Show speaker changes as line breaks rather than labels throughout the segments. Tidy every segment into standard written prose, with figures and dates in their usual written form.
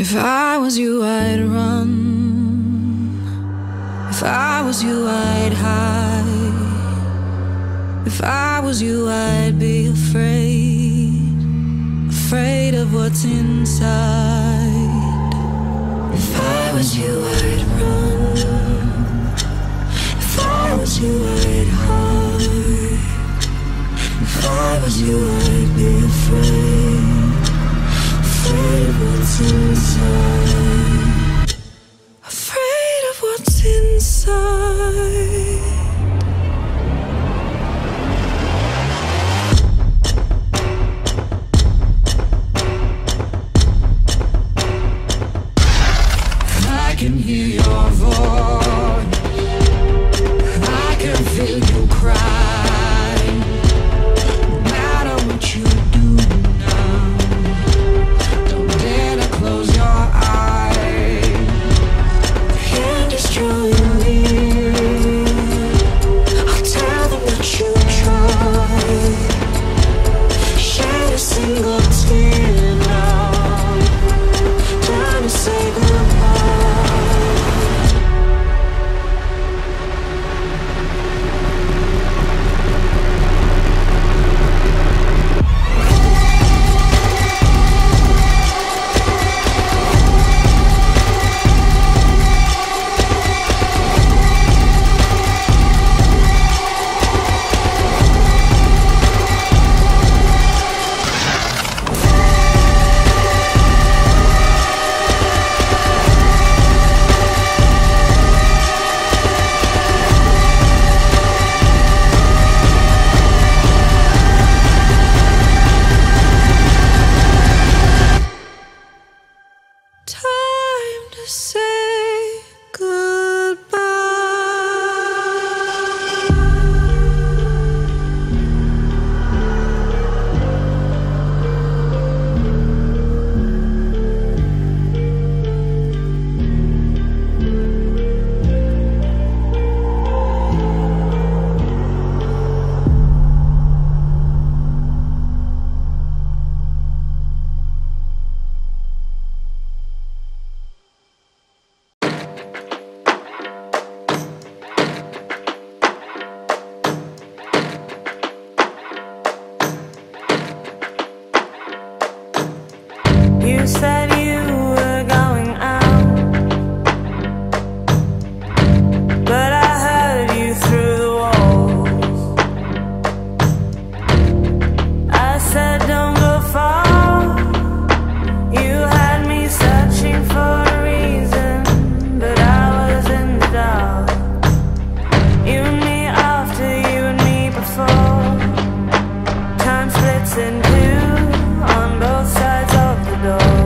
If I was you, I'd run. If I was you, I'd hide. If I was you, I'd be afraid, afraid of what's inside. If I was you, I'd run. If I was you, I'd hide. If I was you, I'd be afraid, afraid of what's inside. Afraid of what's inside. I can hear your voice, I can feel you cry. No matter what you do now, don't dare to close your eyes. Can't destroy me. I'll tell them that you tried. Shed a single tear now, trying to say goodbye. Time to say goodbye.
You said you were going out, but I heard you through the walls. I said don't go far. You had me searching for a reason, but I was in the dark. You and me after, you and me before. Time splits in two on both sides of the door.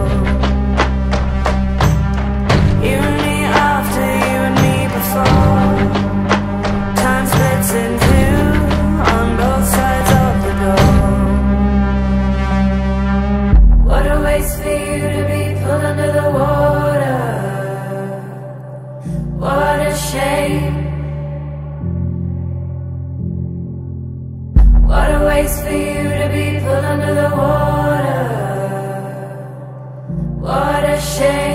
You and me after, you and me before. Time splits in two on both sides of the door. What a waste for you to be pulled under the water. What a shame. What a waste for you to be pulled under the water. What a shame.